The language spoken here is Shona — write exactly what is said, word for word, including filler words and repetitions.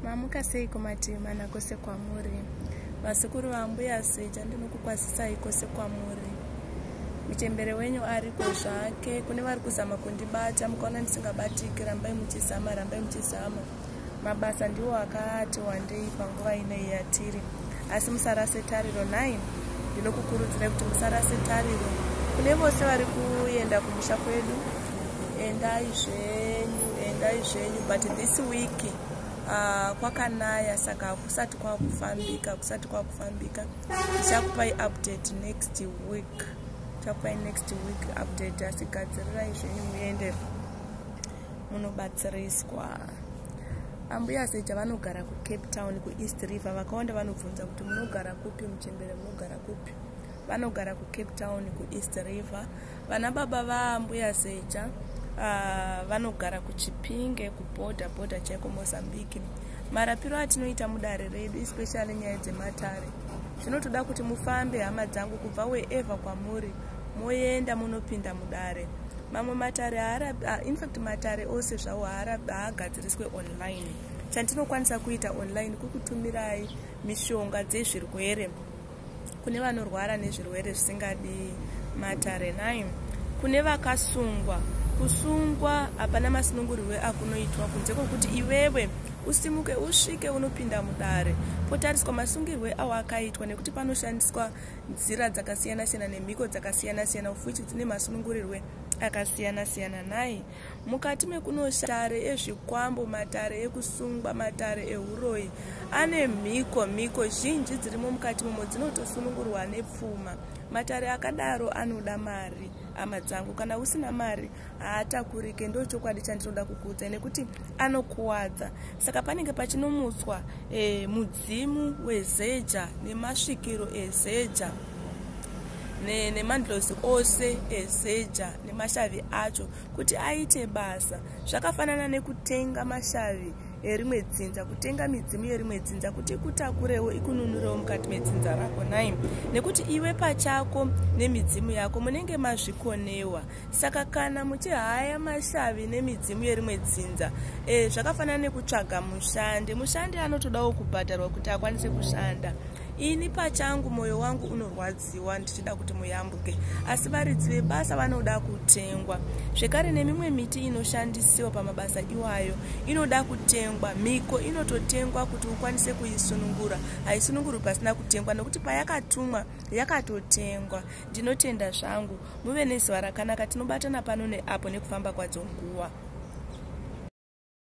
Mamuka sei kumatima nakose kwamuri. Vasikuru vambuya Zeja ndinokukwazisai kose kwamuri. Muchembere wenyu ariko zvake. Kune vari kuzama kundibata mukaona ndisingabatiki, rambai muchizama, rambai muchizama. Mabasa ndiwo akati wandei panguva inei yatiri. Asi musarase tariro. nine ndinokukurudzirai kuti musarase tariro. Kune vose vari kuenda kumusha kwedu, endai zvenyu, endai zvenyu, but this week Uh, kwakanaya saka kusati kwakufambika kusati kwakufambika ndichakupai update next week chakupai next week update. Asi gadzirirai zvenyu muende munobatsiriswa. Ambuya Zeja vanogara ku Cape Town ku East River. Vakawanda vanobvunza kuti munogara kupi muchembere, munogara kupi? Vanogara ku Cape Town ku East River. Vana baba vaambuya Zeja Uh, vanogara kuchipinge kubhodha bhodha chaiko Mozambique. Marapiro atinoita mudare redu especially nyaya dzematare zvinotoda kuti mufambe hama dzangu kubva wherever kwamuri moenda munopinda mudare. Mamwe matare haara, uh, in fact matare ose zvawo haagadziriswe online. Chandinokwanisa kuita online kukutumirai mishonga dzezvirwere kune vanorwara nezvirwere zvisingadi matare. nine kune vakasungwa. Kusungwa hapana masunungurirwe akunoitwa kunze kwokuti iwewe usimuke usvike unopinda mudare. Potariswa masungirwe awo akaitwa nekuti panoshandiswa nzira dzakasiyana siyana nemhiko dzakasiyana siyana ufuchi dzine masunungurirwe akasiyana siyana. nai mukati mekunoshatare ezvikwambo, matare ekusungwa, matare ehuroi ane mhiko mhiko zhinji dzirimo mukati momo dzinotosunungurwa nepfuma. Matare akadaro anoda mari hama dzangu. Kana usina mari haatakurike. Ndo chokwadi chandinoda kukuudza nekuti anokuwadza. Saka panenge pachinomutswa e, mudzimu weZeja nemasvikiro eZeja nemandlozi ose eZeja nemashavi acho kuti aite basa. Zvakafanana nekutenga mashavi erimwe dzinza, kutenga midzimu yerimwe dzinza kuti ikutakurewo ikununurewo mukati medzinza rako. nine nekuti iwe pachako nemidzimu yako munenge mazvikonewa. Saka kana muchihaya mashavi nemidzimu yerimwe dzinza e, zvakafanana nekutsvaga mushande. Mushande anotodawo kubhadharwa kuti akwanise kushanda. Ini pachangu moyo wangu unorwadziwa ndichida kuti muyambuke, asi varidzi vebasa vanoda kutengwa. Zvekare nemimwe miti inoshandisiwa pamabasa iwayo inoda kutengwa. Miko inototengwa kuti ukwanise kuisunungura. Haisunungurwi pasina kutengwa nekuti payakatumwa yakatotengwa. Ndinotenda zvangu muve nezuva rakanaka. Tinobatana pano neapo nekufamba kwadzo nguva.